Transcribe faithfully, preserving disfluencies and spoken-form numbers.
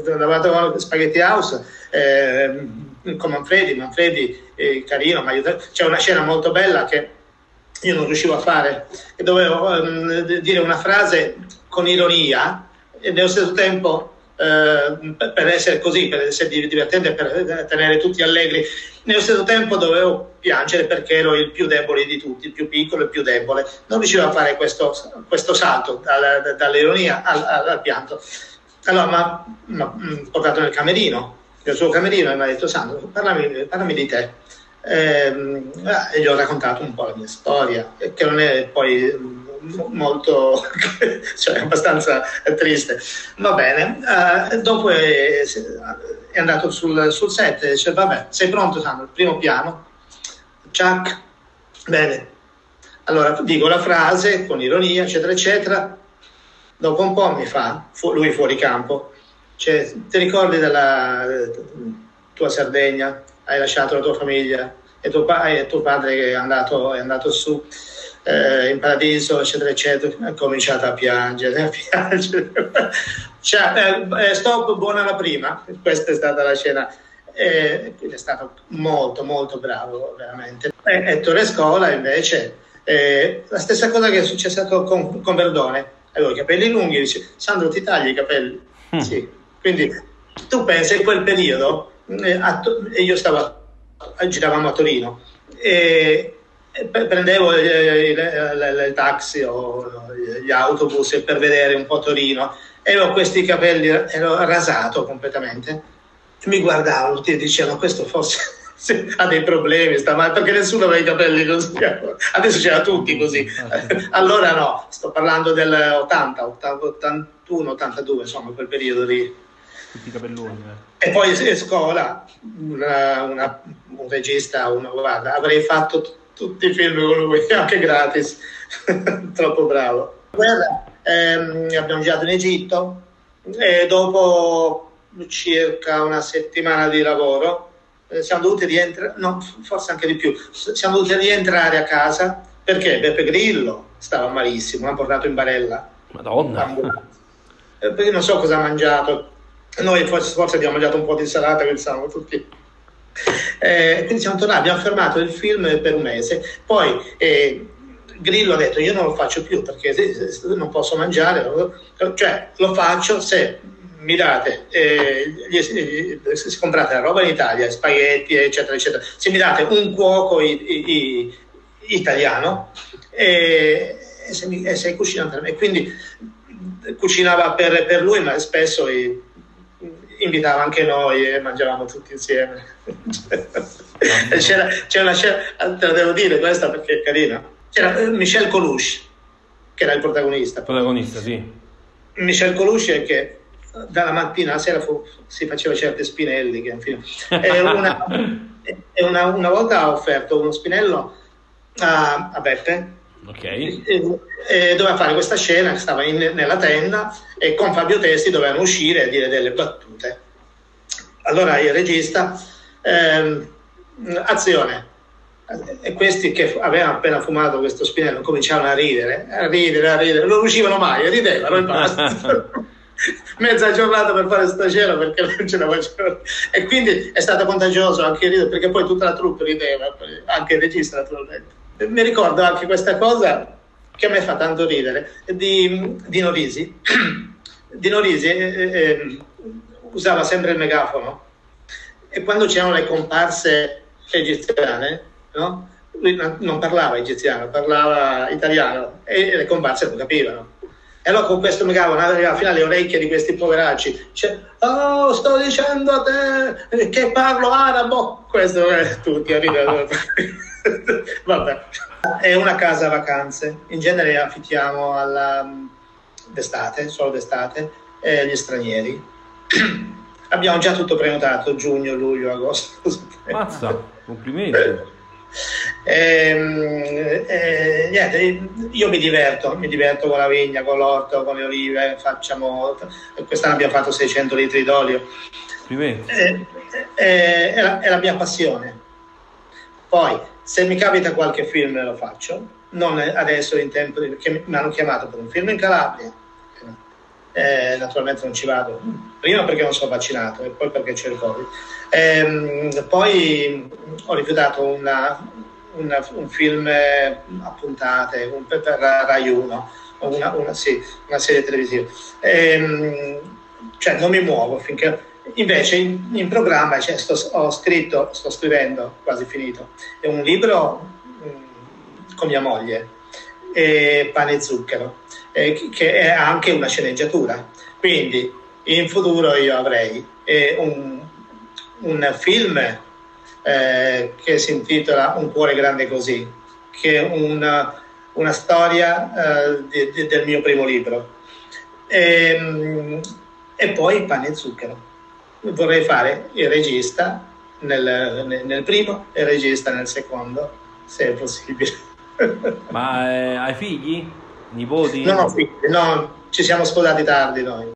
lavorato con Spaghetti House eh, con Manfredi, Manfredi eh, carino, ma c'è una scena molto bella che io non riuscivo a fare e dovevo um, dire una frase con ironia e nello stesso tempo uh, per essere così, per essere divertente, per tenere tutti allegri, nello stesso tempo dovevo piangere perché ero il più debole di tutti, il più piccolo e il più debole. Non riuscivo a fare questo, questo salto dal, dall'ironia al, al, al pianto. Allora mi ha portato nel camerino, nel suo camerino, e mi ha detto: Sandro, parlami, parlami di te. Eh, e gli ho raccontato un po' la mia storia, che non è poi molto cioè abbastanza triste. Va bene, eh, dopo è, è andato sul, sul set e dice: vabbè, sei pronto Sandro? Il primo piano, ciak, bene, allora dico la frase con ironia eccetera eccetera. Dopo un po' mi fa, fu, lui fuori campo, cioè, ti ricordi della tua Sardegna? Hai lasciato la tua famiglia e tuo, pa- e tuo padre che è andato, è andato su eh, in paradiso, eccetera, eccetera. Ha cominciato a piangere, a piangere. Cioè, eh, stop, buona la prima. Questa è stata la scena. Eh, quindi è stato molto, molto bravo, veramente. E Ettore Scola, invece, eh, la stessa cosa che è successa con, con Verdone. Aveva i capelli lunghi, dice: Sandro, ti tagli i capelli? Mm. Sì. Quindi tu pensi in quel periodo. E io stavo giravamo a Torino e, e prendevo il, il, il, il taxi o gli autobus per vedere un po' Torino e avevo questi capelli, ero rasato completamente, mi guardavo tutti e dicevano: questo forse ha dei problemi, sta male, perché nessuno aveva i capelli così, adesso c'era tutti così. Allora no, sto parlando del ottanta, ottantuno, ottantadue, insomma quel periodo lì. Tutti i capelloni. Eh. E poi Scola, una, una, un regista, uno, guarda, avrei fatto t- tutti i film con lui, anche gratis, troppo bravo. Guarda, ehm, abbiamo girato in Egitto e dopo circa una settimana di lavoro eh, siamo dovuti rientrare, no, forse anche di più, siamo dovuti rientrare a casa perché Beppe Grillo stava malissimo, l'ha portato in barella. Madonna! Eh, perché non so cosa ha mangiato. Noi forse, forse abbiamo mangiato un po' di insalata, pensavamo tutti. Eh, quindi siamo tornati, abbiamo fermato il film per un mese. Poi eh, Grillo ha detto: io non lo faccio più perché non posso mangiare, cioè lo faccio se mi date, eh, gli, se comprate la roba in Italia, spaghetti eccetera eccetera, se mi date un cuoco i, i, i, italiano e, e, se mi, e se cucina per me. Quindi cucinava per, per lui, ma spesso i, invitava anche noi e mangiavamo tutti insieme. c'era, c'era una scena, te la devo dire questa perché è carina. C'era Michel Coluche, che era il protagonista. Protagonista, sì. Michel Coluche che dalla mattina alla sera fu, si faceva certe spinelli. Che, infine, e una, e una, una volta ha offerto uno spinello a, a Beppe. Okay. E, e doveva fare questa scena che stava in, nella tenda e con Fabio Testi dovevano uscire e dire delle battute. Allora il regista ehm, azione, e questi che avevano appena fumato questo spinello cominciavano a ridere a ridere, a ridere, non riuscivano mai, ridevano e basta. Mezza giornata per fare sta scena perché non ce la facevano, e quindi è stato contagioso anche il ridere perché poi tutta la troupe rideva, anche il regista naturalmente. Mi ricordo anche questa cosa che a me fa tanto ridere, di Dino Risi. Dino Risi eh, eh, usava sempre il megafono e quando c'erano le comparse egiziane, no? Lui non parlava egiziano, parlava italiano e le comparse non capivano. E allora con questo megafono arrivava fino alle orecchie di questi poveracci, cioè, oh, sto dicendo a te che parlo arabo, questo è tutti a ridere. Vabbè. È una casa vacanze, in genere affittiamo alla, d'estate, solo d'estate, e gli stranieri. Abbiamo già tutto prenotato, giugno, luglio, agosto. Mazza, complimenti. E, e, niente, io mi diverto, mi diverto con la vigna, con l'orto, con le olive, facciamo, quest'anno abbiamo fatto seicento litri d'olio. Complimenti. E, e, è, la, è la mia passione. Poi, se mi capita qualche film lo faccio, non adesso in tempo, perché mi hanno chiamato per un film in Calabria, eh, naturalmente non ci vado, prima perché non sono vaccinato e poi perché c'è il Covid. Eh, poi ho rifiutato una, una, un film a puntate un, per Rai uno, una, una, sì, una serie televisiva. Eh, cioè non mi muovo finché... Invece in, in programma cioè, sto, ho scritto, sto scrivendo, quasi finito, è un libro mh, con mia moglie, e Pane e Zucchero, eh, che è anche una sceneggiatura. Quindi in futuro io avrei eh, un, un film eh, che si intitola Un cuore grande così, che è una, una storia eh, di, di, del mio primo libro. E, e poi Pane e Zucchero. Vorrei fare il regista nel, nel, nel primo e il regista nel secondo, se è possibile. Ma eh, hai figli? Nipoti? Non ho figli, no, ci siamo sposati tardi noi.